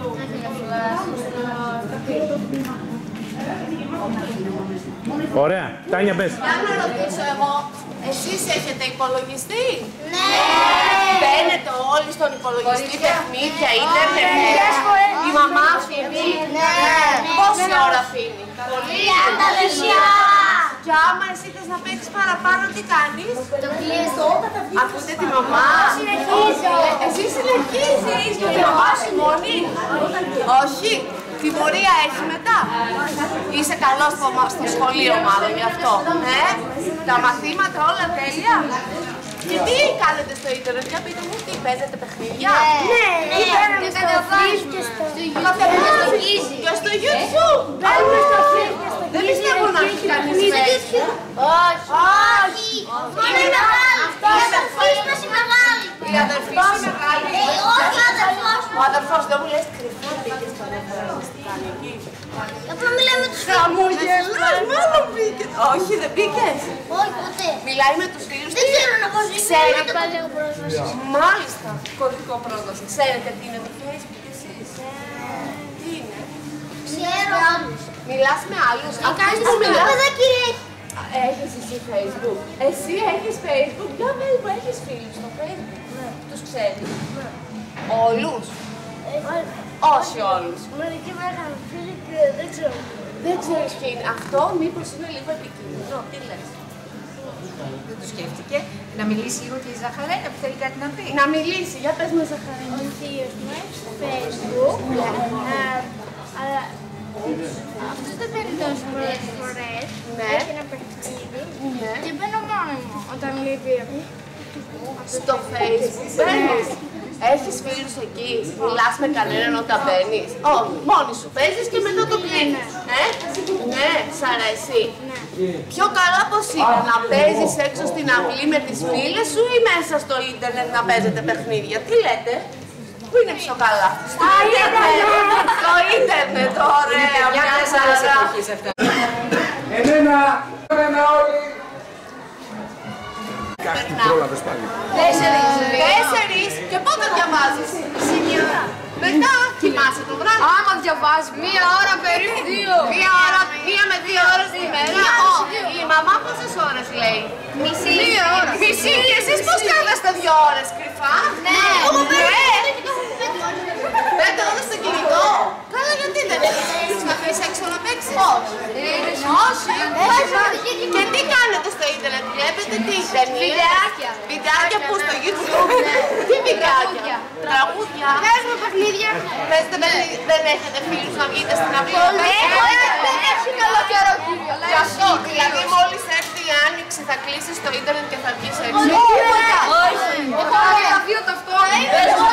Ωραία. Τάνια, πες. Για να ρωτήσω εγώ, εσείς έχετε υπολογιστή? Ναι! Μπαίνετε όλοι στον υπολογιστή, παιχνίδια, ίντερνετ? Η μαμά αφήνει? Ναι! Πόση ώρα αφήνει? Πολύ? 30 λεπτά! Και άμα εσύ θες να παίξεις παραπάνω, τι κάνεις? Το κλείσω. Ακούτε τη μαμά? Συνεχίζω. Εσύ συνεχίζεις και τη μαμά σου μόνη? Όχι. Τιμωρία έχει μετά. Είσαι καλός στο σχολείο μάλλον γι' αυτό. Τα μαθήματα όλα τέλεια. Και τι κάνετε στο ίντερνετ, για πείτε μου, τι παίζετε παιχνίδια? Ναι, και κατεβάζουμε Και στο YouTube. Δεν πιστεύω να έχει κανείς Facebook. Όχι! Είναι μεγάλη! Η αδερφή μας είναι μεγάλη! Η αδερφή σου μεγάλη? Όχι, ο αδερφός μου! Ο αδερφός δεν μου λες κρυφά μπήκες στον εκεί. Απλά μιλάει με τους φίλους. Χαμογελάς, μάλλον μπήκες. Όχι, δεν μπήκες. Όχι, ποτέ. Μιλάει με τους φίλους Δεν της. θέλω να πω στην Ξέρετε. κωδικό πρόσβαση. Μάλιστα, κωδικό πρόσβαση. Ξέρετε τι είναι το Facebook εσείς? Τι είναι? Ξέρω άλλους. Μιλάς με άλλους? Κάνεις Αυτούς που με μιλάς. παιδάκι ρε. Έχεις εσύ Facebook? Εσύ έχεις Facebook? Για πες μου, έχεις φίλους στο Facebook? Τους ξέρεις? Όλους? Όχι όλους. Μερικοί με είχαν φίλοι και δεν ξέρω. Δεν ξέρεις ποιο είναι. Αυτό μήπως είναι λίγο επικίνδυνο? Τι λες? Δεν το σκέφτηκε. Να μιλήσει λίγο και η Ζαχαρένα που θέλει κάτι να πει. Να μιλήσει, για πες μου Ζαχαρένα. Ο θείος μου έχει στο Facebook, αλλά αυτός δεν παίρνει τόσες πολλές φορές. Ναι. Έχει ένα παιχνίδι Ναι. και μπαίνω μόνη μου όταν λείπει. Στο Facebook μπαίνεις. Έχεις φίλους εκεί, μιλάς με κανέναν όταν μπαίνεις? Όχι, μόνη σου παίζεις και μετά το κλείνεις. Ναι, σ' αρέσει. Πιο καλά πως είναι να παίζεις έξω στην αυλή με τις φίλες σου ή μέσα στο ίντερνετ να παίζετε παιχνίδια? Τι λέτε? Πού είναι πιο καλά? Στο ίντερνετ! Στο ίντερνετ, ωραία! Για Μια ποιες άλλες χαρά. εποχές αυτά. Εμένα όλοι. Κάτι πρόλαβες πάλι. 4 και πότε διαβάζεις? Μετά κοιμάσαι το βράδυ. Άμα διαβάζει μία ώρα περίπου 2. Μία με 2 ώρες τη μέρα. Η μαμά πόσες ώρες λέει? Μισή. Μισή. Και εσείς πώς κάνετε 2 ώρες κρυφά? Ναι. Εγώ παίρνω 5 ώρες στο κινητό. Καλά, γιατί δεν έχεις να πεις έξω να παίξεις? Όχι. Και τι κάνετε στο ίντερνετ? Βλέπετε τι ταινίες? Βιντεάκια που στο YouTube? Τι βιντεάκια? Τραγούδια? Παίζουμε παιχνίδια. Παίζετε παιχνίδια? Δεν έχετε φίλους να βγείτε στην αυλή? Δεν έχει καλό καιρό κύριο. Γι' αυτό, δηλαδή μόλις έρθει η Άνοιξη θα κλείσεις το ίντερνετ και θα βγεις έξω? Όχι. Έχω ένα γραφείο ταυτόχρονα.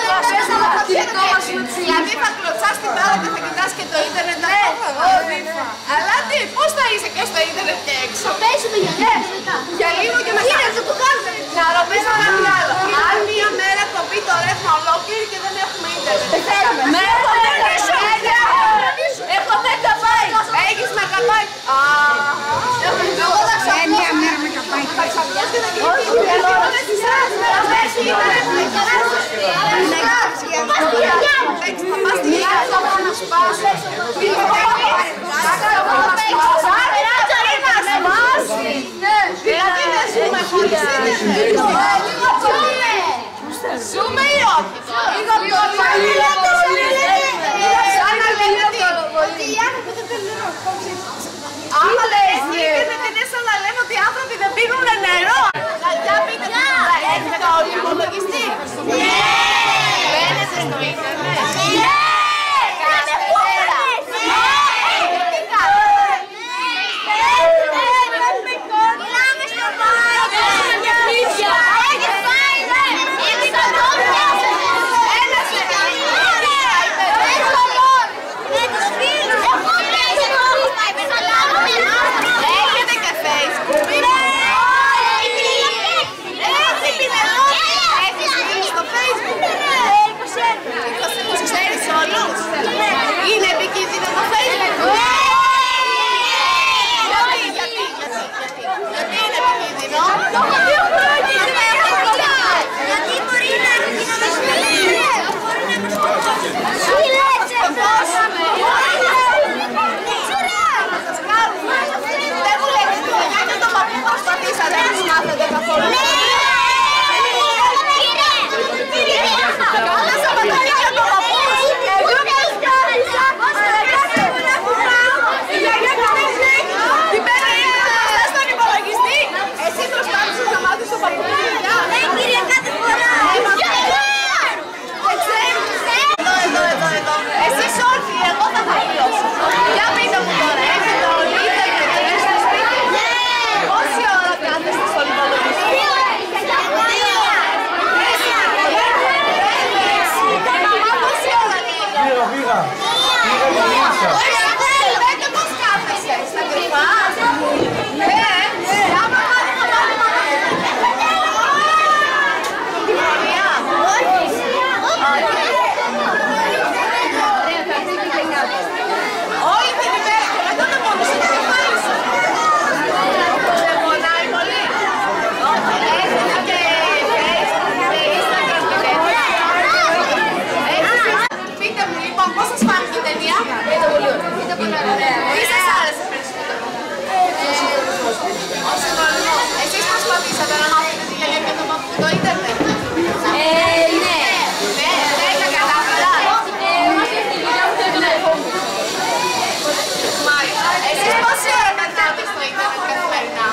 Δηλαδή θα κλωτσάς την μπάλα και θα κοιτάς και το ίντερνετ ταυτόχρονα? Αλλά τι, πώς θα είσαι και στο ίντερνετ και έξω? Παίζουμε για μετά. Για λίγο και μετά. το κάνουμε. Να ρωτήσω κάτι άλλο. Αν μία μέρα κοπεί το ρεύμα ολόκληρη και δεν έχουμε ίντερνετ, τι θέλουμε? Έχω 10 μπάιτ. Έχεις μεγαμπάιτ? Εγώ θα ξαφνιάσω. Μια μέρα με καπάκι. Θα ξαφνιάσω και θα κοιτήσω. Όλες τις άλλες μέρες θα έχει ίντερνετ. Θα πας στη γεια σου να σπάσει. Δηλαδή δεν ζούμε χωρίς ίντερνετ. Ζούμε ή όχι? Σαν να λέτε ότι οι άνθρωποι δεν πίνουν νερό. Άμα λέει είναι σαν να λέμε ότι οι άνθρωποι δεν πίνουν νερό. Για πείτε μου, έχετε όλοι υπολογιστή? Ναι! Μπαίνετε στο ίντερνετ? Ναι! Κάθε μέρα? Ναι! πήγα. Πήγα και μίλησα. Λέτε πώς κάθεσαι, στα κρυφά. Ναι, άμα όλη την ημέρα και μετά το μόνο σου το κεφάλι σου. Δεν πονάει πολύ. Έχετε και Facebook και Instagram και τέτοια. Πείτε μου λοιπόν πώς σας φάνηκε η ταινία. Ήταν πολύ ωραία. Τι σας άρεσε περισσότερο. Ο συνολισμός. Εσείς προσπαθήσατε να μάθετε τη γιαγιά και το παππού το ίντερνετ. Ναι. Ναι, δεν τα κατάφερα. Μάλιστα. Εσείς πόση ώρα περνάτε στο ίντερνετ καθημερινά.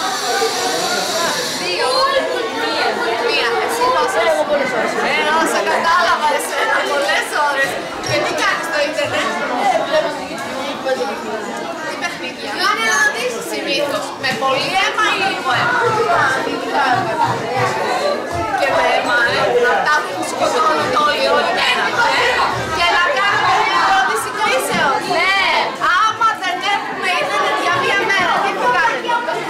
Δύο. Μία. Εσύ πόσες. Όσα κατάλαβα εσένα. Πολλές ώρες. Και τι κάνεις στο ίντερνετ. Τι παιχνίδια. Κάνει ερωτήσεις συνήθως. Με πολύ αίμα ή λίγο αίμα. Και με αίμα, αυτά που σκοτώνουν όλοι μέρα. Και να κάνουμε μια ερώτηση κρίσεως. Ναι. Άμα δεν έχουμε ίντερνετ για μία μέρα, τι θα κάνετε.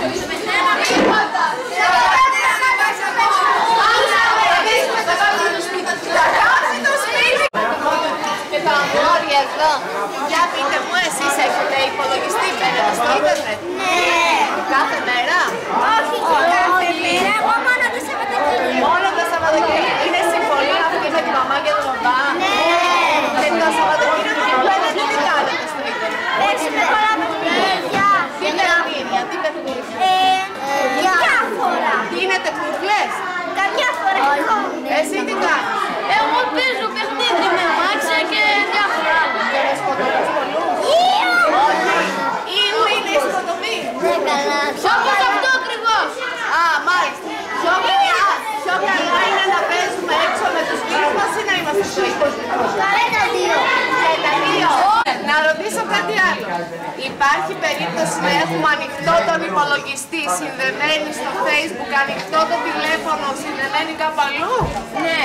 Και τα αγόρια εδώ. Για πείτε μου, εσείς έχετε υπολογιστή, μπαίνετε στο ίντερνετ. Ναι. Κάθε μέρα. Όχι κάθε μέρα, εγώ μόνο τα Σαββατοκύριακα. Μόνο τα Σαββατοκύριακα. Είναι συμφωνία αυτή με τη μαμά και τον παπά. Ναι. Και τα Σαββατοκύριακα που μπαίνετε τι κάνετε στο ίντερνετ. Παίξουμε πολλά παιχνίδια. Τι παιχνίδια, τι παιχνίδια. Διάφορα. Δίνετε κούκλες. Καμιά φορά εγώ. Εσύ τι κάνεις. Εγώ παίζω παιχνίδι με μάξια και διάφορα άλλα. Και να σκοτώνεις πολλούς. Όχι. Ή είναι η σκοτωμή. Ναι, καλά. Όπως αυτό ακριβώς. Α, μάλιστα. Πιο καλά είναι να παίζουμε έξω με τους φίλους μας ή να είμαστε στο ίντερνετ. Και τα δύο. Και τα δύο. Να ρωτήσω κάτι άλλο. Υπάρχει περίπτωση να έχουμε ανοιχτό τον υπολογιστή, συνδεμένοι στο Facebook, ανοιχτό το τηλέφωνο, συνδεμένοι κάπου αλλού. Ναι.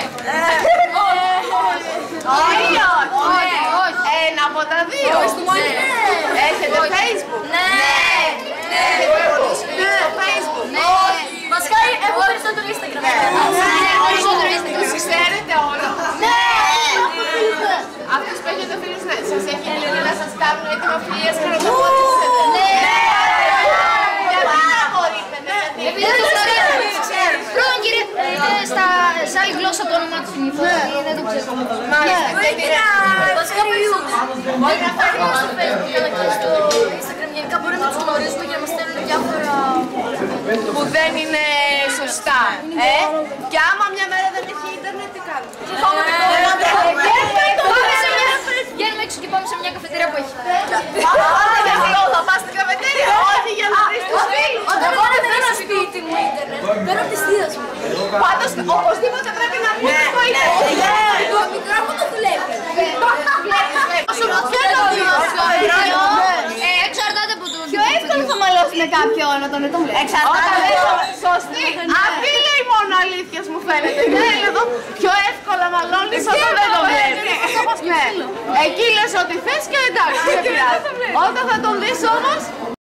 Όχι. Ένα από τα δύο. Έχετε Facebook. Ναι. Έχετε πολλούς φίλους στο Facebook. Βασικά, εγώ περισσότερο Instagram. Τους ξέρετε όλα. Ναι. Αυτούς που έχετε φίλους, ναι. Σας έχει γίνει να σας κάνουν έτοιμα φιλίες και να το αποδείξετε. Ναι. Γιατί να απορρίπτετε, γιατί. Πρώτον, κύριε, σε άλλη γλώσσα το όνομα του θυμηθώ. Δεν το ξέρω. Μάλιστα. Και τι Βασικά, μπορεί να φέρουμε στο Facebook αλλά και στο Instagram. Γενικά μπορεί να τους γνωρίζουμε και να μας στέλνουν διάφορα που δεν είναι σωστά. Και άμα μια μέρα δεν έχει ίντερνετ, τι κάνουμε. Βγαίνουμε έξω και πάμε σε μια καφετέρια που έχει. Θα πας στην καφετέρια, όχι για να βρεις τους φίλους. Εγώ δεν έχω σπίτι μου ίντερνετ. Παίρνω από τις θείες μου. Πάντως, οπωσδήποτε πρέπει να βγεις στο ίντερνετ. Το μικρόφωνο δουλεύει. Όσο μου φαίνεται ότι Εξαρτάται από το. πιο εύκολο θα μαλώσουμε κάποιον να τον βλέπουμε. Εξαρτάται. Σωστή. Αυτή λέει μόνο αλήθειες μου φαίνεται. Δεν εδώ πιο εύκολα μαλώνεις όταν δεν το βλέπεις. Εκεί λες ό,τι θες και εντάξει. Όταν θα τον δεις όμως.